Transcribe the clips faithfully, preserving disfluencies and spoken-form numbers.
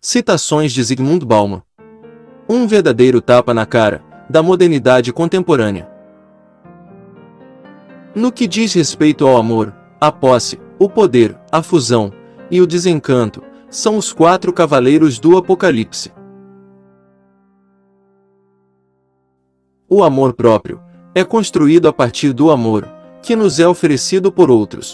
Citações de Zygmunt Bauman. Um verdadeiro tapa na cara da modernidade contemporânea. No que diz respeito ao amor, a posse, o poder, a fusão e o desencanto, são os quatro cavaleiros do Apocalipse. O amor próprio é construído a partir do amor que nos é oferecido por outros.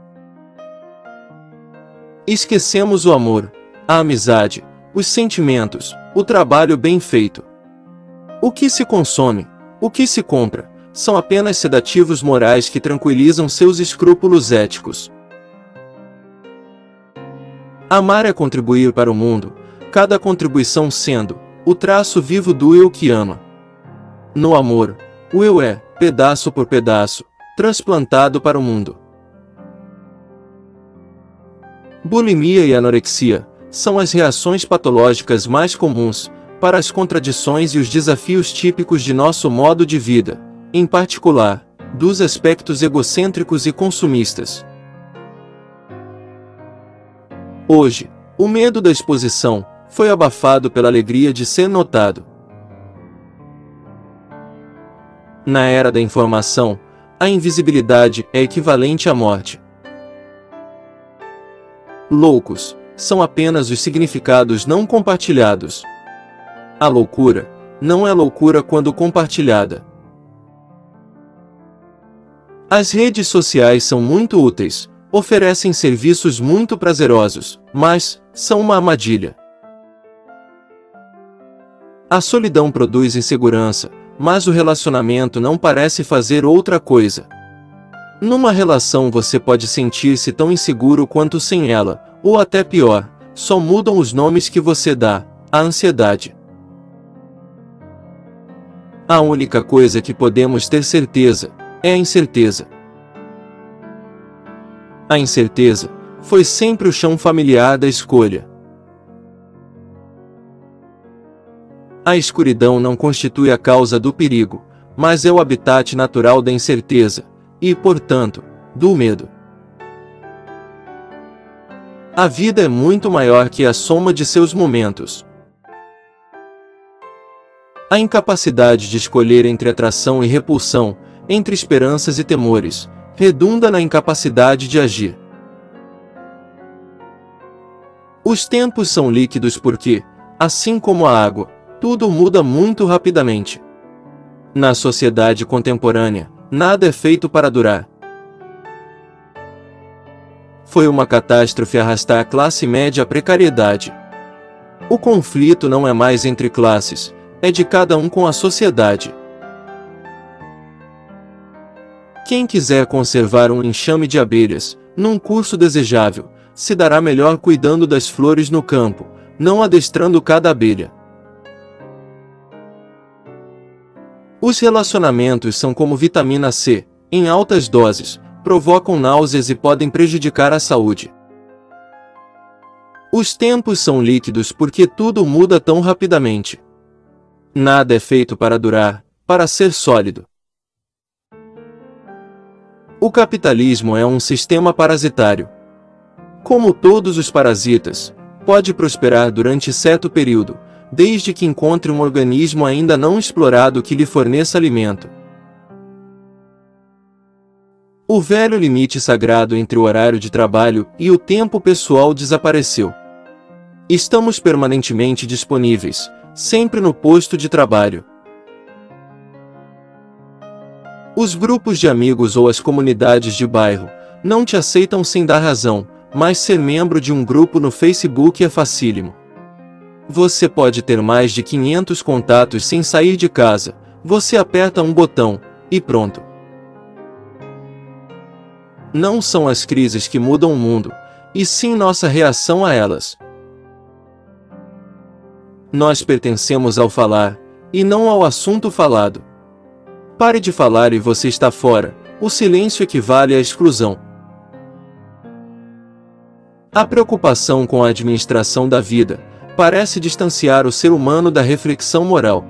Esquecemos o amor, a amizade, os sentimentos, o trabalho bem feito. O que se consome, o que se compra, são apenas sedativos morais que tranquilizam seus escrúpulos éticos. Amar é contribuir para o mundo, cada contribuição sendo o traço vivo do eu que ama. No amor, o eu é, pedaço por pedaço, transplantado para o mundo. Bulimia e anorexia são as reações patológicas mais comuns para as contradições e os desafios típicos de nosso modo de vida, em particular, dos aspectos egocêntricos e consumistas. Hoje, o medo da exposição foi abafado pela alegria de ser notado. Na era da informação, a invisibilidade é equivalente à morte. Loucos são apenas os significados não compartilhados. A loucura não é loucura quando compartilhada. As redes sociais são muito úteis, oferecem serviços muito prazerosos, mas são uma armadilha. A solidão produz insegurança, mas o relacionamento não parece fazer outra coisa. Numa relação você pode sentir-se tão inseguro quanto sem ela, ou até pior, só mudam os nomes que você dá, a ansiedade. A única coisa que podemos ter certeza é a incerteza. A incerteza foi sempre o chão familiar da escolha. A escuridão não constitui a causa do perigo, mas é o habitat natural da incerteza, e, portanto, do medo. A vida é muito maior que a soma de seus momentos. A incapacidade de escolher entre atração e repulsão, entre esperanças e temores, redunda na incapacidade de agir. Os tempos são líquidos porque, assim como a água, tudo muda muito rapidamente. Na sociedade contemporânea, nada é feito para durar. Foi uma catástrofe arrastar a classe média à precariedade. O conflito não é mais entre classes, é de cada um com a sociedade. Quem quiser conservar um enxame de abelhas, num curso desejável, se dará melhor cuidando das flores no campo, não adestrando cada abelha. Os relacionamentos são como vitamina C, em altas doses, provocam náuseas e podem prejudicar a saúde. Os tempos são líquidos porque tudo muda tão rapidamente. Nada é feito para durar, para ser sólido. O capitalismo é um sistema parasitário. Como todos os parasitas, pode prosperar durante certo período, desde que encontre um organismo ainda não explorado que lhe forneça alimento. O velho limite sagrado entre o horário de trabalho e o tempo pessoal desapareceu. Estamos permanentemente disponíveis, sempre no posto de trabalho. Os grupos de amigos ou as comunidades de bairro não te aceitam sem dar razão, mas ser membro de um grupo no Facebook é facílimo. Você pode ter mais de quinhentos contatos sem sair de casa, você aperta um botão, e pronto. Não são as crises que mudam o mundo, e sim nossa reação a elas. Nós pertencemos ao falar, e não ao assunto falado. Pare de falar e você está fora, o silêncio equivale à exclusão. A preocupação com a administração da vida parece distanciar o ser humano da reflexão moral.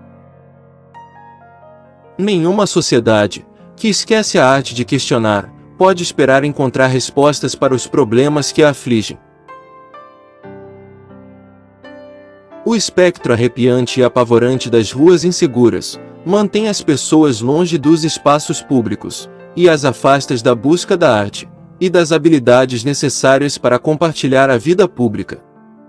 Nenhuma sociedade, que esquece a arte de questionar, pode esperar encontrar respostas para os problemas que a afligem. O espectro arrepiante e apavorante das ruas inseguras mantém as pessoas longe dos espaços públicos e as afasta da busca da arte e das habilidades necessárias para compartilhar a vida pública.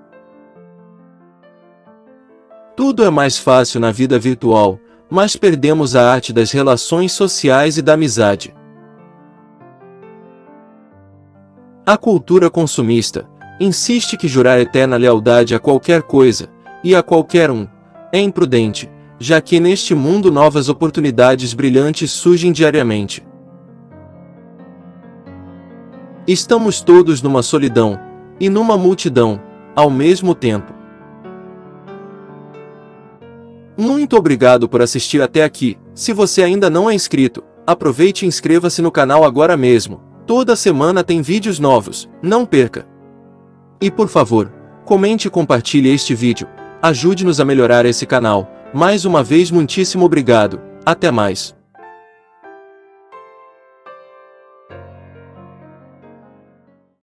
Tudo é mais fácil na vida virtual, mas perdemos a arte das relações sociais e da amizade. A cultura consumista insiste que jurar eterna lealdade a qualquer coisa e a qualquer um é imprudente, já que neste mundo novas oportunidades brilhantes surgem diariamente. Estamos todos numa solidão e numa multidão ao mesmo tempo. Muito obrigado por assistir até aqui. Se você ainda não é inscrito, aproveite e inscreva-se no canal agora mesmo. Toda semana tem vídeos novos, não perca! E por favor, comente e compartilhe este vídeo. Ajude-nos a melhorar esse canal. Mais uma vez muitíssimo obrigado. Até mais.